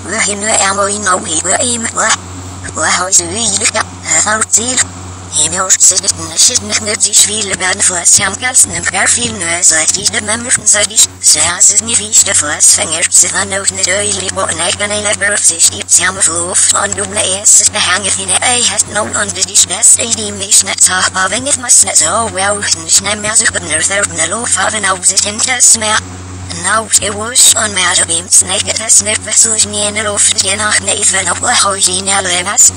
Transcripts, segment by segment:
Nou, it was on matter beams naked as vessels near the loft in our Nathan of the house in LMS.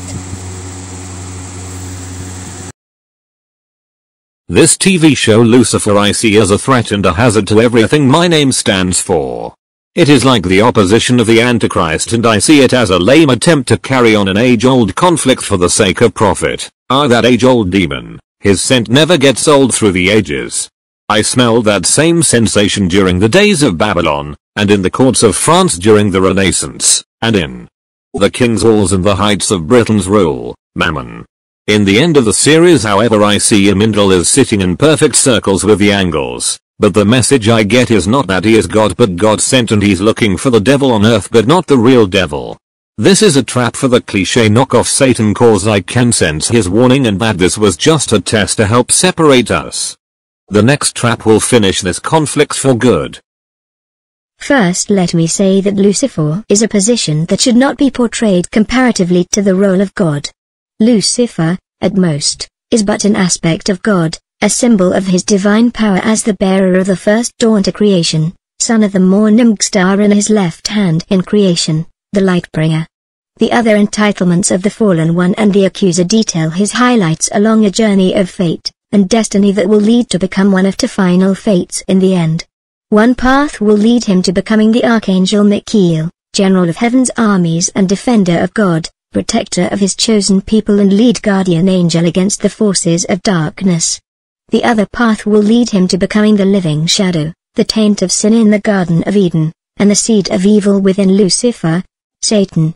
This TV show Lucifer I see as a threat and a hazard to everything my name stands for. It is like the opposition of the Antichrist, and I see it as a lame attempt to carry on an age-old conflict for the sake of profit. That age-old demon, his scent never gets old through the ages. I smelled that same sensation during the days of Babylon, and in the courts of France during the Renaissance, and in the king's halls and the heights of Britain's rule, Mammon. In the end of the series, however, I see Imindal is sitting in perfect circles with the angles, but the message I get is not that he is God but God sent, and he's looking for the devil on earth but not the real devil. This is a trap for the cliché knockoff Satan, cause I can sense his warning and that this was just a test to help separate us. The next trap will finish this conflict for good. First, let me say that Lucifer is a position that should not be portrayed comparatively to the role of God. Lucifer, at most, is but an aspect of God, a symbol of his divine power as the bearer of the first dawn to creation, son of the morning star in his left hand in creation, the light bringer. The other entitlements of the fallen one and the accuser detail his highlights along a journey of fate and destiny that will lead to become one of two final fates in the end. One path will lead him to becoming the Archangel Michael, general of heaven's armies and defender of God, protector of his chosen people and lead guardian angel against the forces of darkness. The other path will lead him to becoming the living shadow, the taint of sin in the Garden of Eden, and the seed of evil within Lucifer, Satan.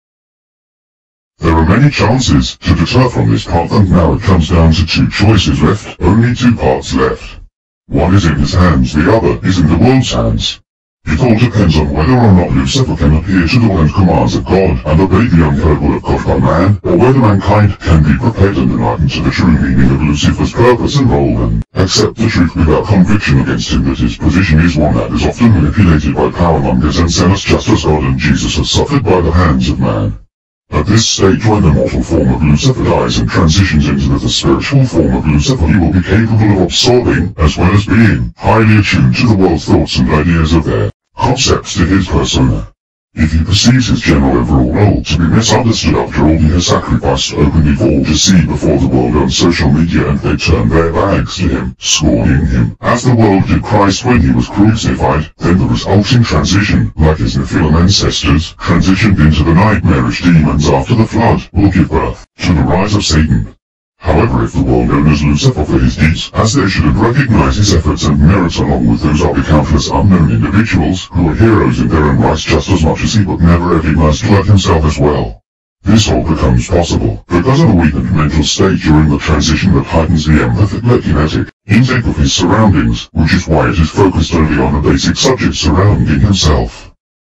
There are many chances to deter from this path, and now it comes down to two choices left, only two paths left. One is in his hands, the other is in the world's hands. It all depends on whether or not Lucifer can appear to the will and commands of God and obey the unheard will of God by man, or whether mankind can be prepared and enlightened to the true meaning of Lucifer's purpose and role and accept the truth without conviction against him that his position is one that is often manipulated by powermongers and sinners, just as God and Jesus have suffered by the hands of man. At this stage, when the mortal form of Lucifer dies and transitions into the spiritual form of Lucifer, he will be capable of absorbing, as well as being, highly attuned to the world's thoughts and ideas of their concepts to his persona. If he perceives his general overall role to be misunderstood after all he has sacrificed openly for all to see before the world on social media, and they turn their backs to him, scorning him, as the world did Christ when he was crucified, then the resulting transition, like his Nephilim ancestors, transitioned into the nightmarish demons after the flood, will give birth to the rise of Satan. However, if the world known as Lucifer for his deeds, as they should have recognized his efforts and merits along with those other countless unknown individuals who are heroes in their own rights just as much as he, but never recognized God himself as well. This all becomes possible because of a weakened mental state during the transition that heightens the empathic kinetic intake of his surroundings, which is why it is focused only on the basic subject surrounding himself.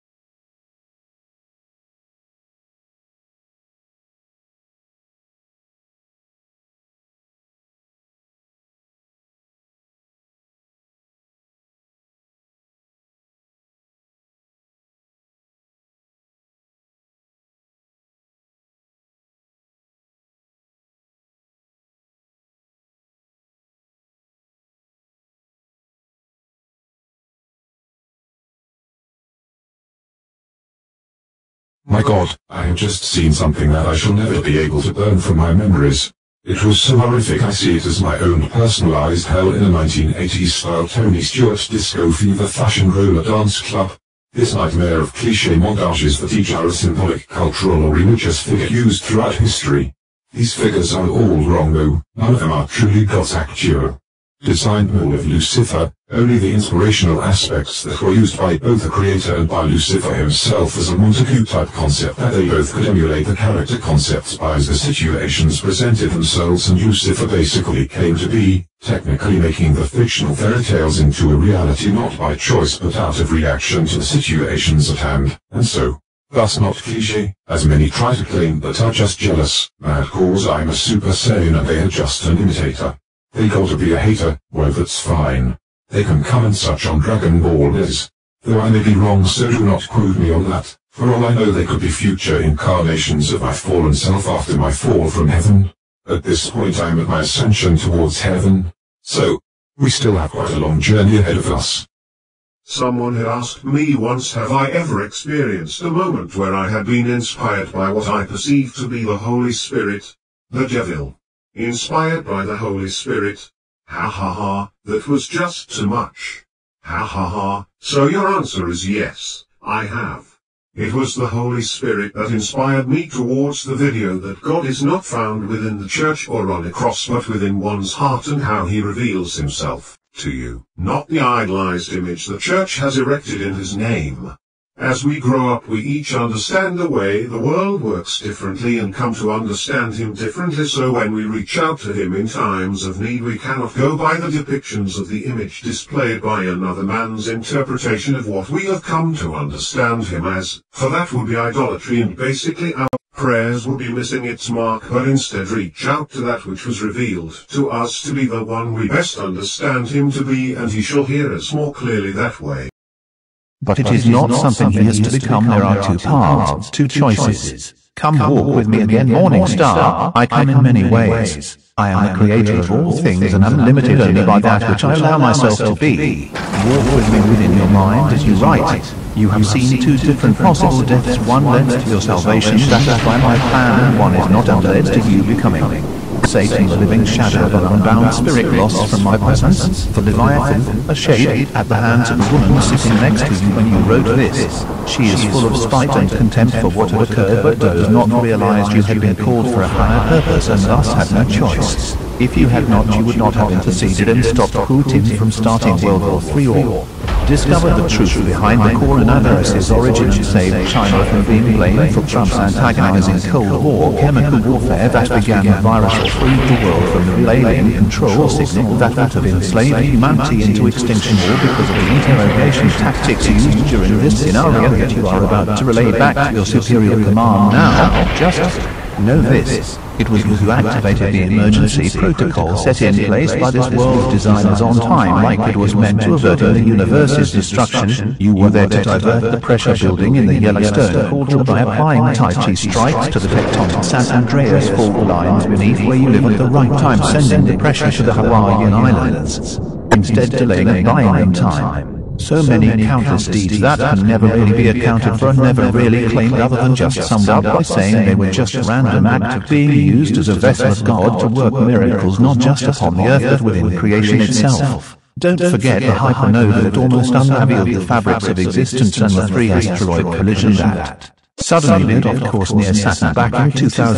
My God, I have just seen something that I shall never be able to burn from my memories. It was so horrific I see it as my own personalized hell in a 1980s-style Tony Stewart disco fever fashion roller dance club. This nightmare of cliché montages that each are a symbolic, cultural or religious figure used throughout history. These figures are all wrong though, none of them are truly God's actual design role of Lucifer, only the inspirational aspects that were used by both the creator and by Lucifer himself as a Montague-type concept that they both could emulate the character concepts by as the situations presented themselves, and Lucifer basically came to be, technically making the fictional fairy tales into a reality not by choice but out of reaction to the situations at hand, and so, thus not cliché, as many try to claim but are just jealous, mad cause I'm a Super Saiyan and they're just an imitator. They gotta be a hater, well that's fine. They can come and such on Dragon Ball Days. Though I may be wrong, so do not quote me on that. For all I know they could be future incarnations of my fallen self after my fall from heaven. At this point I'm at my ascension towards heaven. So, we still have quite a long journey ahead of us. Someone had asked me once, have I ever experienced a moment where I had been inspired by what I perceived to be the Holy Spirit, the devil. Inspired by the Holy Spirit. Ha ha ha, that was just too much. Ha ha ha, so your answer is yes, I have. It was the Holy Spirit that inspired me towards the video that God is not found within the church or on a cross but within one's heart and how he reveals himself to you, not the idolized image the church has erected in his name. As we grow up we each understand the way the world works differently and come to understand him differently, so when we reach out to him in times of need we cannot go by the depictions of the image displayed by another man's interpretation of what we have come to understand him as, for that would be idolatry and basically our prayers would be missing its mark, but instead reach out to that which was revealed to us to be the one we best understand him to be, and he shall hear us more clearly that way. But it is not something he is to become. There are two paths, two choices. Come walk with me again, morning star. I come in many ways. I am the creator of all things and am limited only by that which I allow myself to be. Walk with me within your mind as you write. You have seen two different possible deaths, one led to your salvation, that is by my plan, and one is not and led to you becoming. Satan, the living shadow of an unbound spirit lost from my presence, the Leviathan, a shade, at the hands of a woman sitting next to you when you wrote this. She is full of spite and contempt for what had occurred, but does not realize you had been called for a higher purpose and thus had no choice. If you had not, you would not have interceded and stopped Putin from starting World War III or discover the truth behind the coronavirus's origin and save China from being blamed for Trump's antagonizing Cold War chemical warfare that began the virus or freed the world from the alien control signal that would have enslaved humanity into extinction, all because of the interrogation tactics used during this scenario that you are about to relay back to your superior command now. Just know this. It was you who activated the emergency protocol set in place by this world's designers on time, like it was meant to averting the universe's destruction. You were there to divert the pressure building in the Yellowstone cauldron by applying Tai Chi strikes to the tectonic San Andreas fault lines beneath where you live at the right time, sending the pressure to the Hawaiian Islands, instead delaying and buying them time. So many countless deeds that can never really be accounted for and never really claimed other than just summed up by saying they were just a random act of being used as a vessel of God to work miracles not just upon the earth but within creation itself. Don't forget the hypernova that almost unraveled the fabrics of existence and the 3 asteroid collision that suddenly veered off course near Saturn back in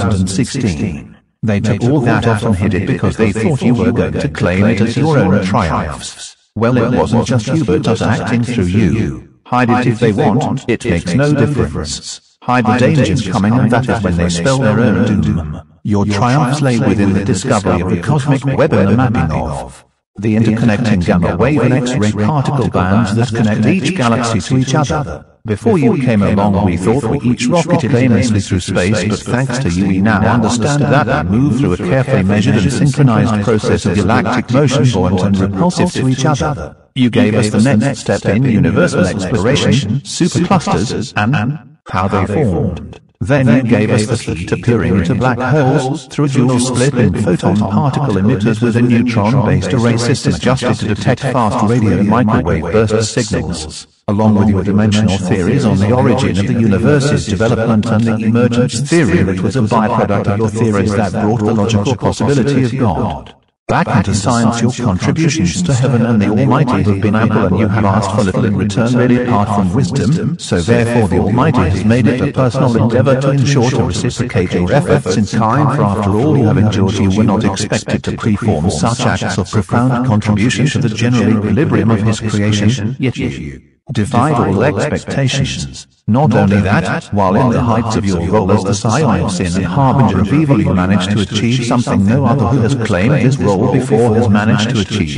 2016. They took all that off and hid it because they thought you were going to claim it as your own triumphs. Well, it wasn't just you but us acting through you. Hide it if they want, it makes no difference. Hide the dangers coming, and that is when they spell their own doom. Your triumphs lay within the discovery of the cosmic web and the mapping of the interconnecting gamma wave and X-ray particle bands that connect each galaxy to each other. Before you came along we thought we each rocketed aimlessly through space, but thanks to you we now understand that and move through a carefully measured and synchronized process of galactic motion, buoyant and repulsive to each other. You gave us the next step in universal exploration, superclusters, and how they formed. Then you gave us the key to peering into black holes through a dual split in photon particle emitters with a neutron-based array system adjusted to detect fast radio and microwave burst signals, along with your dimensional theories on the origin of the universe's development and the emergence theory that was a byproduct of your theories that brought the logical possibility of God. Back into science, your contributions to heaven and the Almighty have been ample, and you have asked for little in return really apart from wisdom, so therefore the Almighty has made it a personal endeavor to ensure to reciprocate your efforts in kind, for after all you have endured you were not expected to perform such acts of profound contribution to the general equilibrium of His creation, yet you defied all expectations. Not only that, while in the heights of your role as the scion of sin and harbinger of evil, you managed to achieve something no other who has claimed his role before has managed to achieve.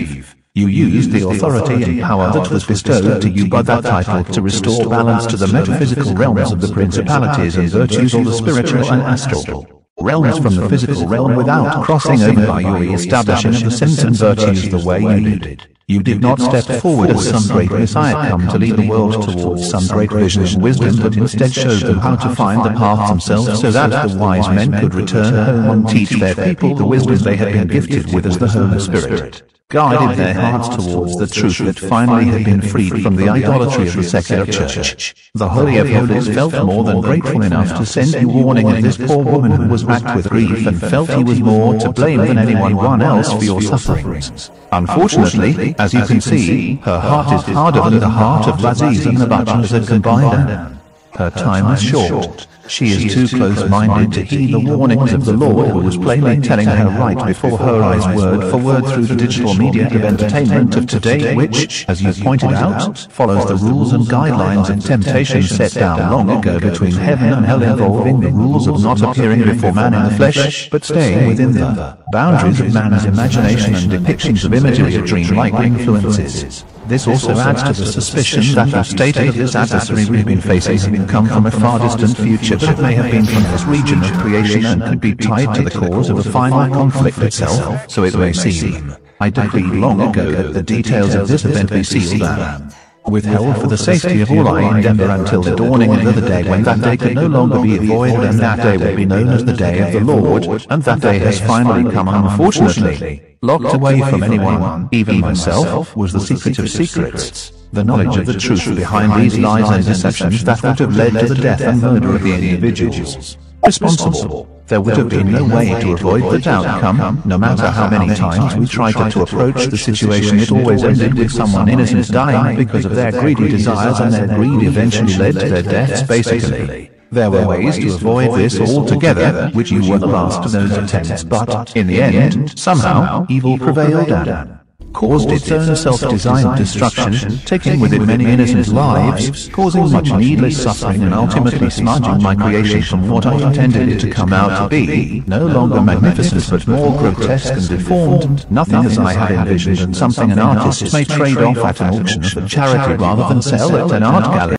You used the authority and power that was bestowed to you by that title to restore balance to the metaphysical realms of the principalities and virtues of the spiritual and astral realms from the physical realm without crossing over by your re-establishing of the sins and virtues the way you did. You did not step forward as some great Messiah come to lead the world towards some great vision and wisdom, but instead showed them how to find the path themselves so that the wise men could return home and teach their people the wisdom they had been gifted with as the Holy Spirit guided their hearts towards the truth that finally had been freed from the idolatry of the secular church. The Holy of Holies felt more than grateful enough to send you warning of this poor woman who was racked with grief and felt he was more to blame than anyone else for your sufferings. Unfortunately, as you can see, her heart is harder than the heart of Laziz and Nebuchadnezzar combined. Her time is short. She is too close-minded to heed the warnings of the Lord, who was plainly telling her right before her eyes word for word through the digital media of entertainment of today, which, as you pointed out, follows the rules and guidelines and temptations set down long ago between heaven and hell, involving the rules of not appearing before man in the flesh, but staying within the boundaries of man's imagination and depictions of imagery of dream-like influences. This also adds to the suspicion that you stated this adversary we've been facing had come from a far distant future, but it may have been from this region of creation and could be tied to the cause of the final conflict itself, so it may seem. I decreed long ago that the details of this event be sealed and withheld for the safety of all I endeavor until the dawning of the day when that day could no longer be avoided, and that day would be known as the day of the Lord, and that day has finally come. Unfortunately, locked away from anyone, even myself, was the secret of secrets, the knowledge of the truth behind these lies and deceptions that would have led to the death and murder of the individuals responsible. There would have been no way to avoid that outcome. No matter how many times we tried to approach the situation, it always ended with someone innocent dying because of their greedy desires, and their greed eventually led to their deaths, basically. There were ways to avoid this altogether, which you were the last of those attempts, but, in the end, somehow, evil prevailed and caused its own self-designed destruction, taking with it many innocent lives, causing much needless suffering and ultimately smudging my creation from what I intended it to come out to be, no longer magnificent but more grotesque and deformed, nothing as I had envisioned, and something an artist may trade off at an auction for charity rather than sell at an art gallery.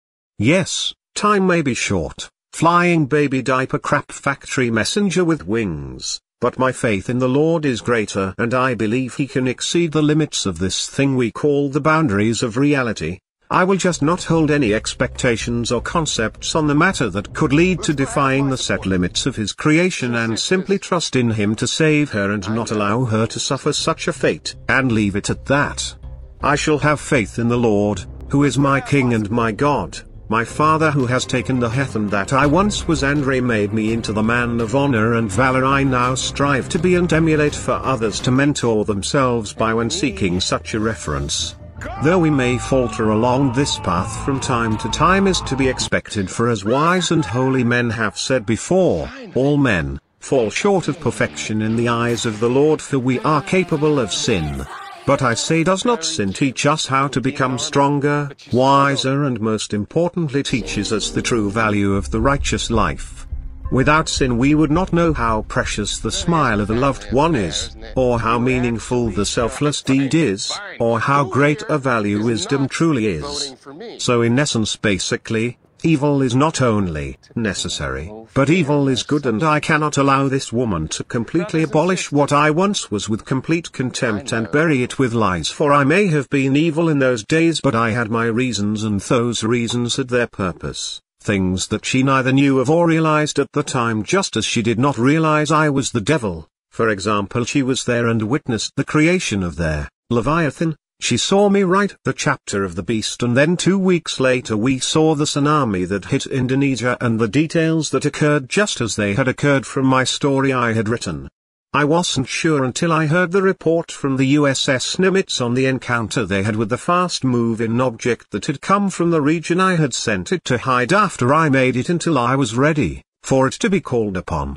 Yes, time may be short, flying baby diaper crap factory messenger with wings. But my faith in the Lord is greater, and I believe He can exceed the limits of this thing we call the boundaries of reality. I will just not hold any expectations or concepts on the matter that could lead to defying the set limits of His creation, and simply trust in Him to save her and not allow her to suffer such a fate, and leave it at that. I shall have faith in the Lord, who is my King and my God, my Father, who has taken the heathen that I once was and remade me into the man of honor and valor I now strive to be and emulate for others to mentor themselves by when seeking such a reference. Though we may falter along this path from time to time, is to be expected, for as wise and holy men have said before, all men fall short of perfection in the eyes of the Lord, for we are capable of sin. But I say, does not sin teach us how to become stronger, wiser, and most importantly teaches us the true value of the righteous life? Without sin we would not know how precious the smile of a loved one is, or how meaningful the selfless deed is, or how great a value wisdom truly is. So in essence, basically, evil is not only necessary, but evil is good, and I cannot allow this woman to completely abolish what I once was with complete contempt and bury it with lies, for I may have been evil in those days, but I had my reasons, and those reasons had their purpose, things that she neither knew of or realized at the time, just as she did not realize I was the devil. For example, she was there and witnessed the creation of their Leviathan. She saw me write the chapter of the beast, and then 2 weeks later we saw the tsunami that hit Indonesia and the details that occurred just as they had occurred from my story I had written. I wasn't sure until I heard the report from the USS Nimitz on the encounter they had with the fast-moving object that had come from the region I had sent it to hide after I made it, until I was ready for it to be called upon.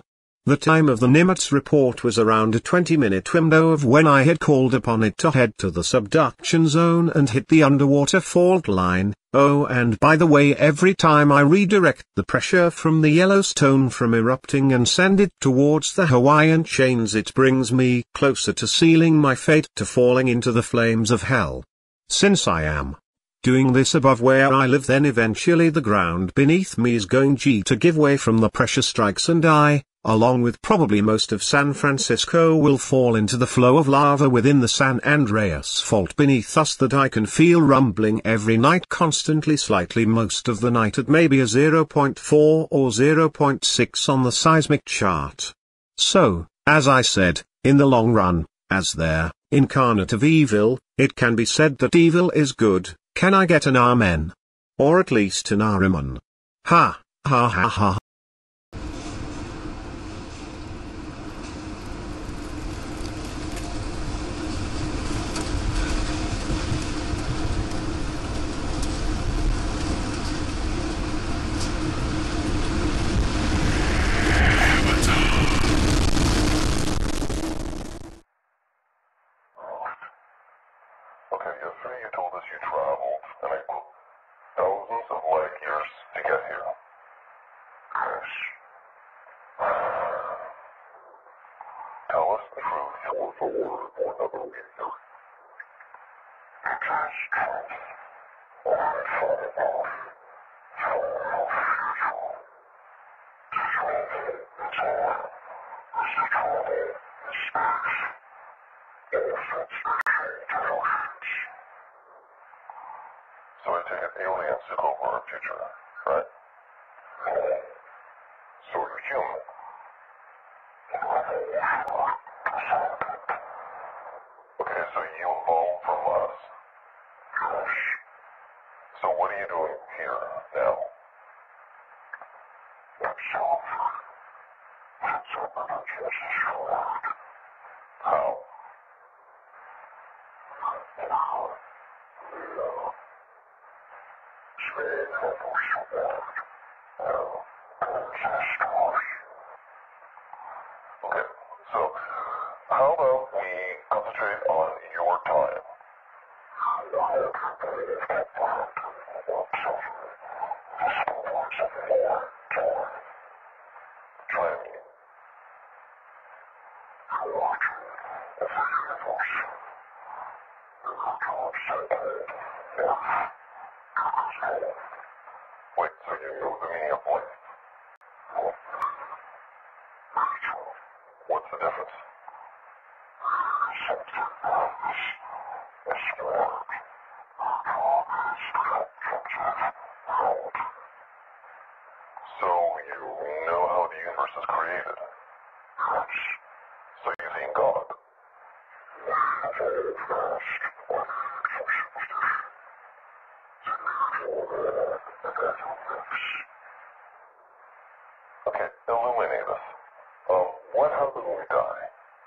The time of the Nimitz report was around a 20-minute window of when I had called upon it to head to the subduction zone and hit the underwater fault line. Oh, and by the way, every time I redirect the pressure from the Yellowstone from erupting and send it towards the Hawaiian chains, it brings me closer to sealing my fate, to falling into the flames of hell. Since I am doing this above where I live, then eventually the ground beneath me is going to give way from the pressure strikes, and I, along with probably most of San Francisco, will fall into the flow of lava within the San Andreas fault beneath us that I can feel rumbling every night, constantly, slightly most of the night, at maybe a 0.4 or 0.6 on the seismic chart. So, as I said, in the long run, as their incarnate of evil, it can be said that evil is good. Can I get an amen? Or at least an ariman? Ha, ha ha ha. Okay, yesterday you told us you traveled, and I quote, thousands of light years to get here. Yes. Tell us the truth, or the word, or another reason. It is truth. I thought about how unusual. The truth is all. Is the trouble in space. All such intelligence. So I take it aliens took over our future, right? No. So you're human. Okay, so you evolved from us. Yes. So what are you doing here now? Myself. That's what I'm just how? Okay, so how about we concentrate on your time? Try me. Wait, so you know the meaning of life? What's the difference? So you know how the universe is created? So you've seen God? Okay, illuminate us. What happens when we die?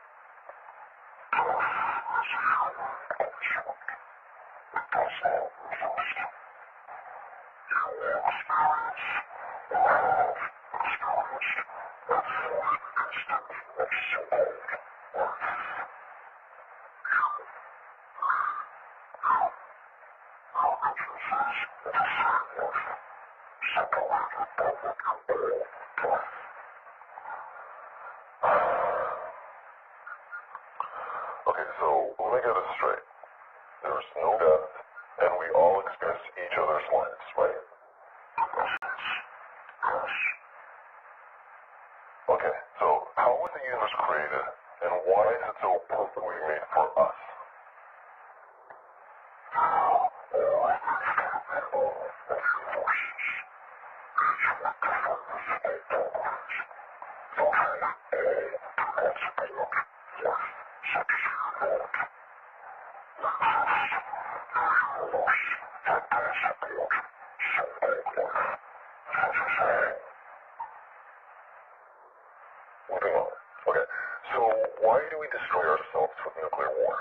Okay, so let me get this straight. There's no death, and we all experience each other's lives, right? Okay, so how was the universe created, and why is it so perfectly made for us? Moving on. Okay, so why do we destroy ourselves with nuclear war?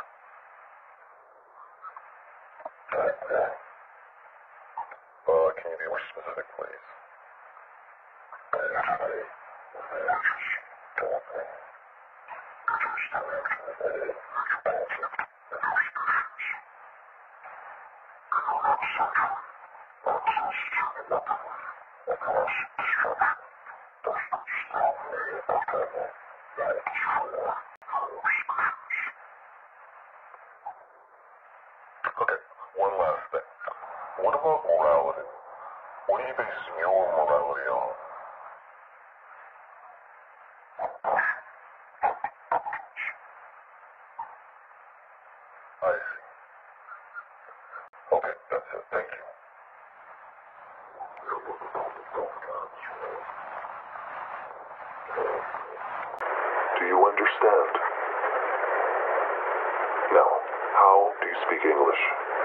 Can you be more specific, please? Okay, one last thing. What about morality? What do you base your morality on? I see. Okay, that's it. Thank you. Do you understand? Now, how do you speak English?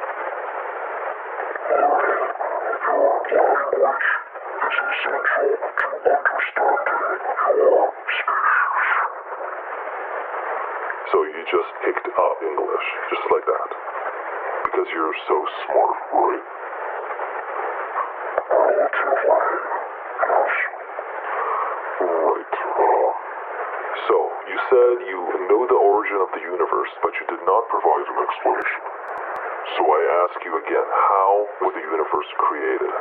So you just picked up English, just like that? Because you're so smart, right? Right. So, you said you know the origin of the universe, but you did not provide an explanation. So I ask you again, how was the universe created?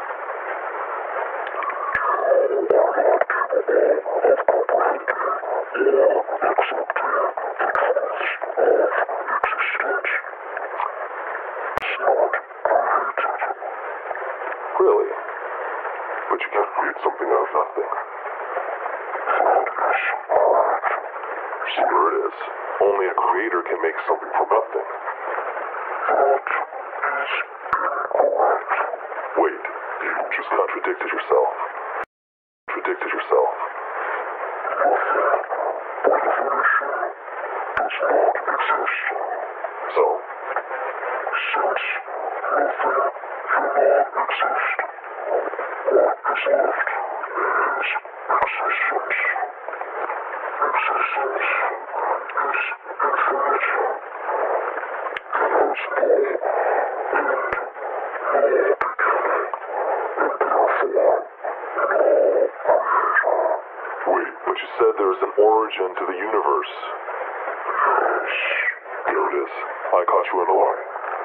Really? But you can't create something out of nothing. Sure it is. Only a creator can make something from nothing. Wait, you just contradicted yourself. Contradicted yourself. So? Since nothing cannot exist, what is left is existence. Existence is infinite. There is no end, no beginning, and therefore no end. Wait, but you said there's an origin to the universe. Yes. There it is. I caught you in a lie.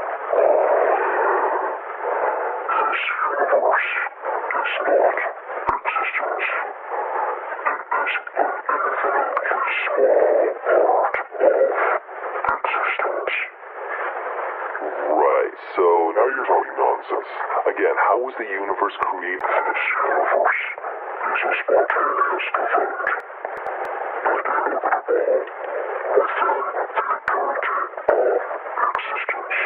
This universe is not existence. It is an infinitely small part of existence. Right, so now you're talking nonsense. Again, how was the universe created? This universe is a spontaneous event. Inevitable within the eternity of existence.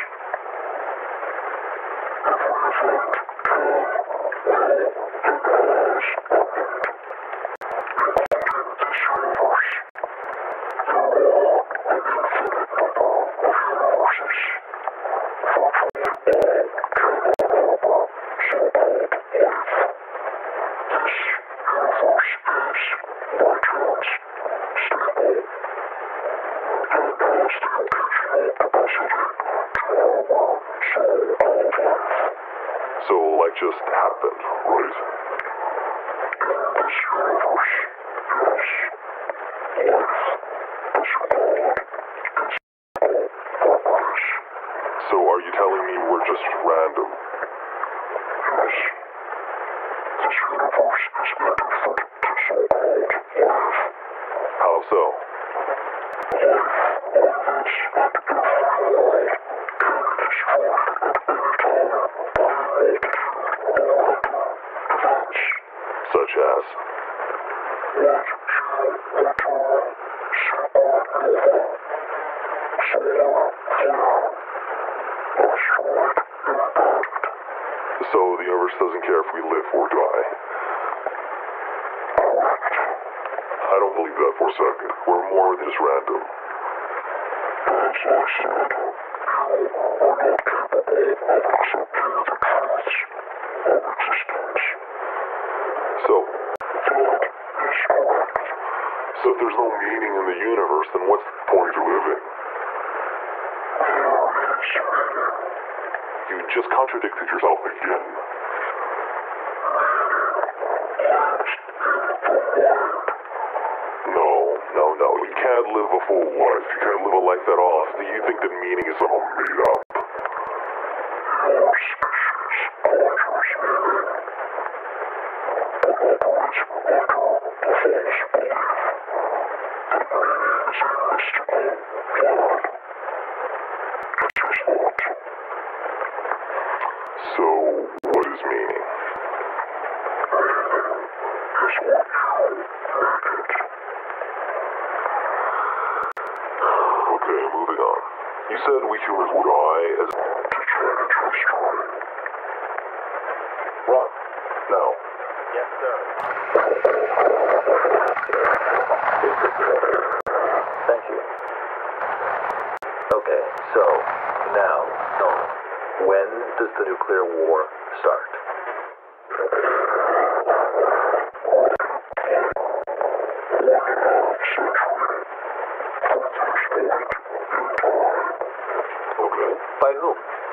Every event can, will, and always end. Within this universe, there are an infinite number of universes, virtually all capable of so-called life. This universe is, by chance, stable, and has the occasional capacity to harbor so-called life. So, like just happened, right? In this universe, yes, life is called its purpose. So are you telling me we're just random? Yes. This universe is indifferent to so-called life. How so? Life on this and every world can be destroyed at any time by a multitude of random events. Such as? What supernova, solar flare, asteroid impact. So the universe doesn't care if we live or die? Correct. I don't believe that for a second. We're more than just random. As I said, you are not capable of accepting the truths of existence. So, that is correct. So if there's no meaning in the universe, then what's the point of living? There is meaning. You just contradicted yourself again. Meaning lies in the mind. No. no, you can't live a full life. You can't live a life that off. Do you think the meaning is all made up? Your species conjures meaning, but operates under the false belief that meaning is a mystical God. It is not. So, what is meaning? Meaning is what you make it. Okay, moving on. You said we humans would die as to try to destroy. Ron, now. Yes, sir. Thank you. Okay, so, now, when does the nuclear war start? Okay. By whom?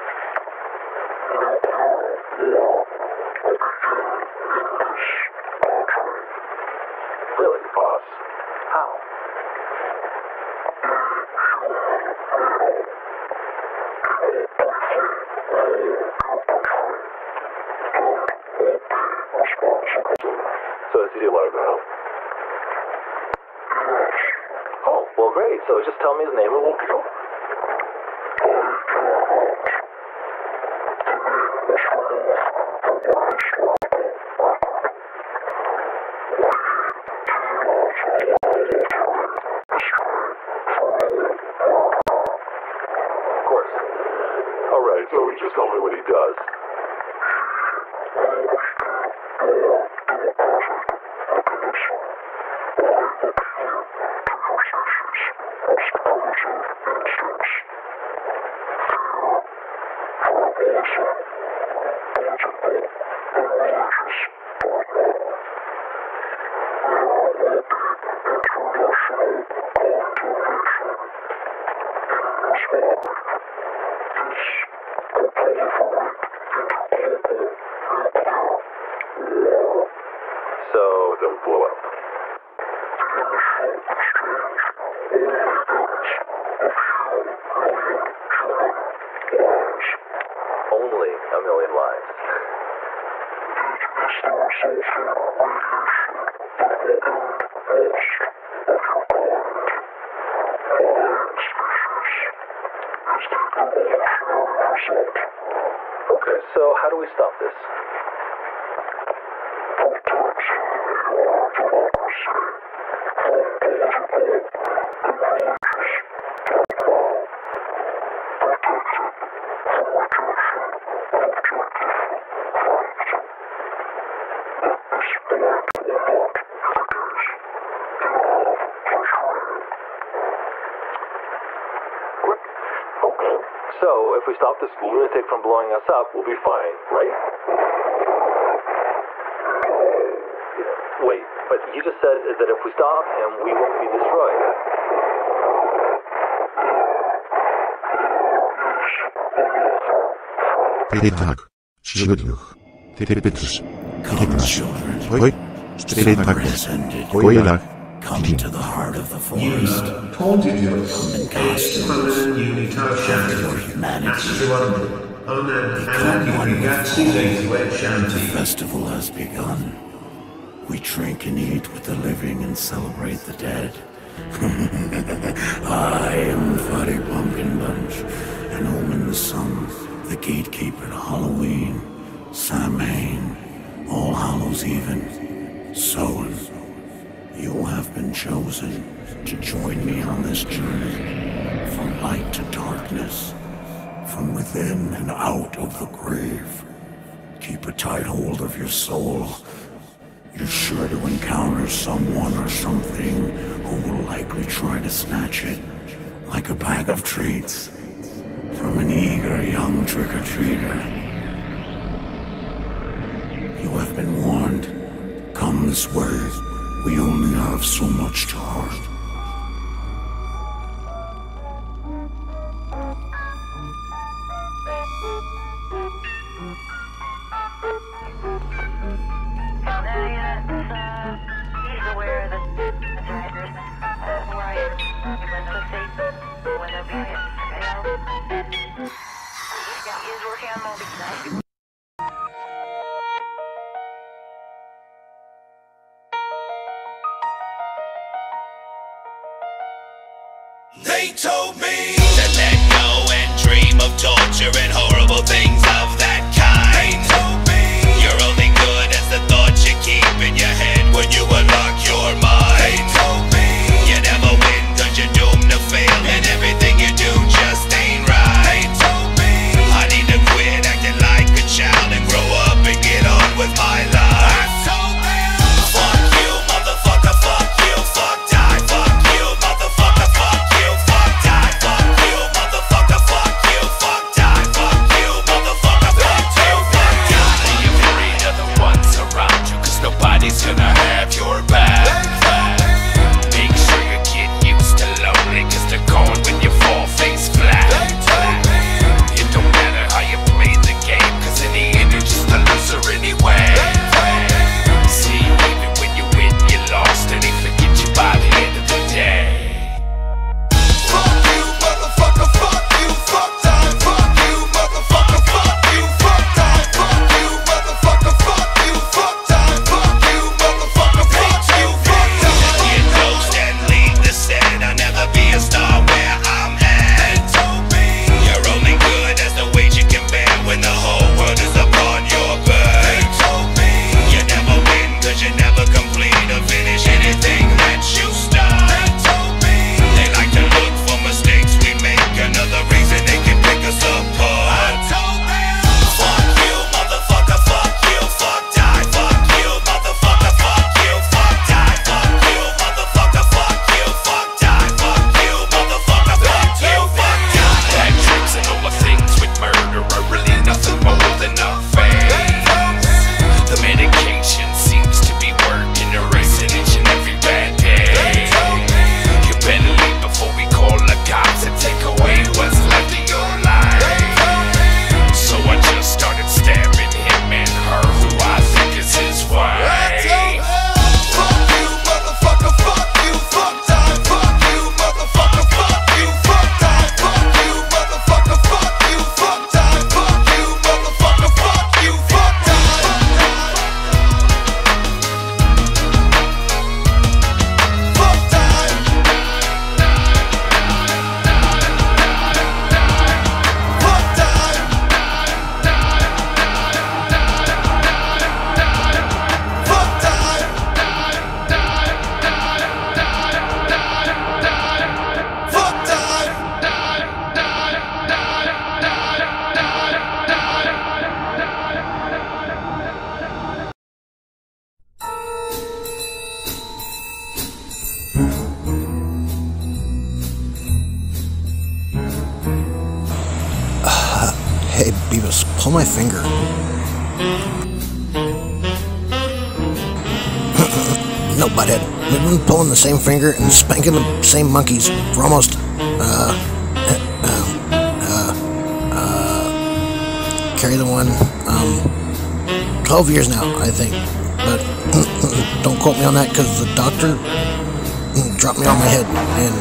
Really, boss? How? So does he do a lot of that? Oh, well great. So just tell me his name and we'll go. Of course. Alright, so just tell me what he does. So they'll blow up. Only a million lives. Okay, so how do we stop this? Okay. So, if we stop this lunatic from blowing us up, we'll be fine, right? Wait, but you just said that if we stop him, we won't be destroyed. Fredag, 20, Tippiters, Kignas, Hoi, Fredag, Hoilag, Come to the heart of the forest. And cast your humanity. Become one with the festival has begun. We drink and eat with the living and celebrate the dead. I am Fuddy Pumpkin Bunch, and Omen the Sun, the gatekeeper to Halloween, Samhain, All Hallows Even, Samhain. You have been chosen to join me on this journey, from light to darkness, from within and out of the grave. Keep a tight hold of your soul. You're sure to encounter someone or something who will likely try to snatch it, like a bag of treats, from an eager young trick-or-treater. You have been warned. Come this way. We only have so much time. He's aware that the driver's is working on multi-site. They told me to let go and dream of torture and horrible things of that kind. They told me you're only good as the thoughts you keep in your head when you unlock your mind. They told me you never win cause you're doomed to fail and everything you do just ain't right. They told me I need to quit acting like a child and grow up and get on with my life. I told them fuck you motherfucker, fuck you, fuck die, fuck you motherfucker, fuck you, fuck die, fuck you motherfucker, fuck you, fuck die, fuck you motherfucker, fuck you, fuck die. You're worried of the ones around you cause nobody's gonna have your back. Make sure you're getting used to lonely cause they're gone when you fall face flat. It don't matter how you play the game cause in the end you're just a loser anyway. See, even when you win you lost and they forget you by the end of the day. Fuck you motherfucker, fuck you, fuck die, fuck you motherfucker, fuck you, fuck die, fuck you motherfucker, fuck you, fuck die, fuck you motherfucker, fuck you, fuck die. Get close and leave the set, I'll never be a star where I'm at. They told me you're only good as the weight you can bear when the whole world is upon your back. They told me you never win cause you never complete or finish anything that you start. They told me they like to look for mistakes we make, another reason they can pick us apart. I told them fuck you motherfucker, fuck you, fuck die, fuck you motherfucker, fuck you, fuck die, fuck you motherfucker, fuck you, fuck die, fuck you motherfucker, fuck you, fuck die. Bad trips and all the things with murder are really nothing more than a phase. The medication seems to be working, erasing each and every bad day. You better leave before we call the cops and take away what's left of your life. So I just started stabbing him and her, who I think is his wife. Fuck you motherfucker, fuck you, fuck die, fuck you motherfucker, fuck you, fuck die, fuck you motherfucker, fuck you, fuck die, fuck you motherfucker, fuck you, fuck die. Fuck die. Fuck die. Fuck die. Fuck die. Hey, Beavis, pull my finger. No, butthead. We've been pulling the same finger and spanking the same monkeys for almost, carry the one, 12 years now, I think. But don't quote me on that because the doctor dropped me on my head and,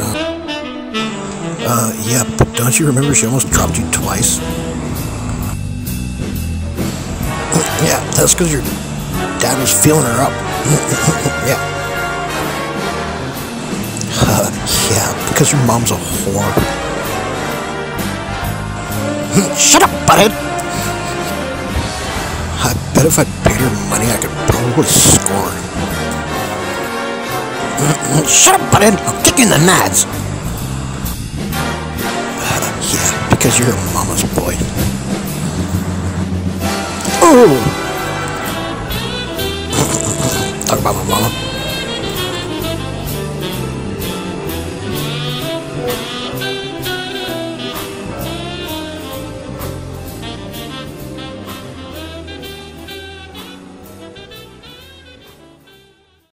yeah, but don't you remember she almost dropped you twice? Yeah, that's because your dad was feeling her up. Yeah. Yeah, because your mom's a whore. Shut up, butthead! I bet if I paid her money, I could probably score. Shut up, butthead! I'll kick you in the nads! Yeah, because you're a mama's boy. Oh! Talk about my mama.